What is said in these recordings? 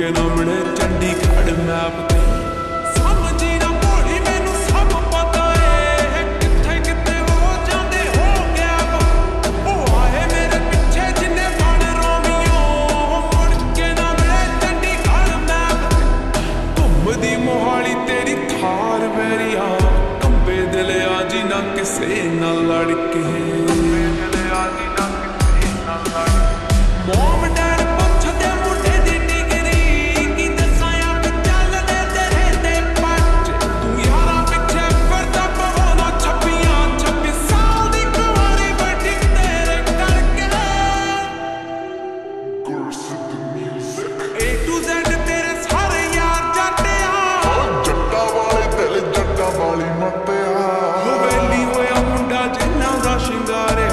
के ना मिले चंडीगढ़ मैप ते समझी ना भोली मैनू सब पता है किथे किथे हो जांदे हो गया वो आए मेरे पिछे जिन्ने बन रोमियो मुड़ के ना मिले चंडीगढ़ मैप घुमदी मोहाली तेरी थार वेरिया कंबे दिल आजी ना किसे ना लड़के मोम डर पुछदे मुंडे दी डिगरी की दसाया चलदे तेरे ते पच तू यारा पिछे फिरदा पवना 26 साल दी कुंवारी बड़ी तेरे करके गुरसित म्यूजिक A to Z तेरे सारे यार जट्टिया जट्टा वाले दिल जट्टा वाली मत्तिया हो वेली होया मुंडा जिन्ना दा शिंगारिया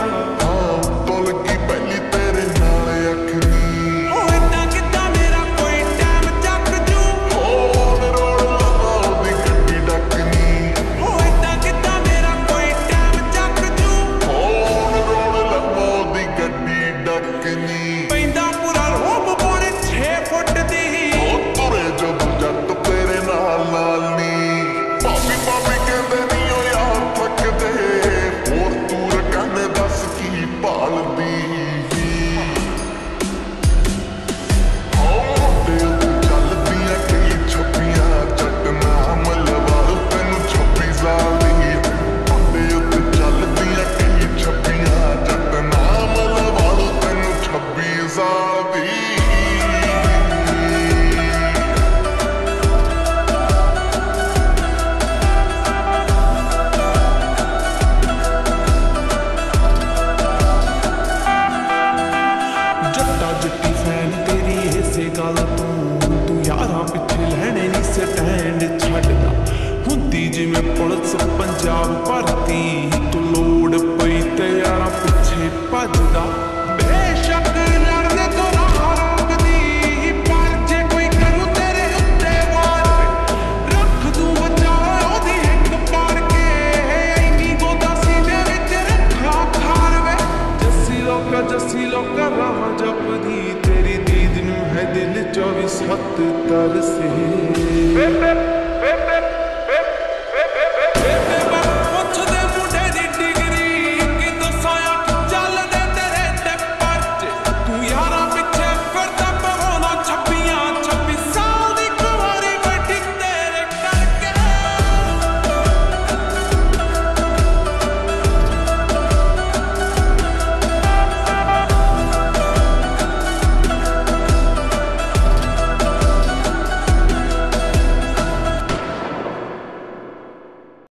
गल तू यारां पिछे लैने नी स्टैंड छड्डदा हुंदी जिवें पुलिस पंजाब भरती तू लोड़ पई ते यारां पिछे भजदा बेशक लड़ने तो राह रोकदी पर जे कोई करू तेरे उत्ते वार रख दूं बचा ओदी हिक पाड़ के इन्नी गोदा सीने विच रखा खार वे जस्सी लोका राह जपदी तेरी दीद नूं है दिल 24/7 तरसे